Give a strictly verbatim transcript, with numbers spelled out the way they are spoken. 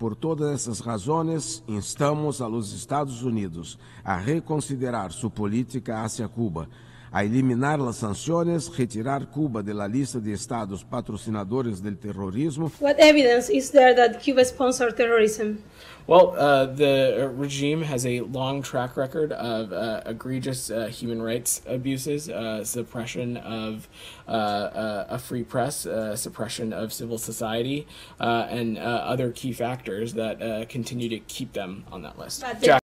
Por todas essas razões, instamos a los Estados Unidos a reconsiderar su política hacia Cuba, a eliminar las sanciones, retirar Cuba de la lista de estados patrocinadores del terrorismo. What evidence is there that Cuba sponsored terrorism? Well, uh, the regime has a long track record of uh, egregious uh, human rights abuses, uh, suppression of uh, uh, a free press, uh, suppression of civil society, uh, and uh, other key factors that uh, continue to keep them on that list.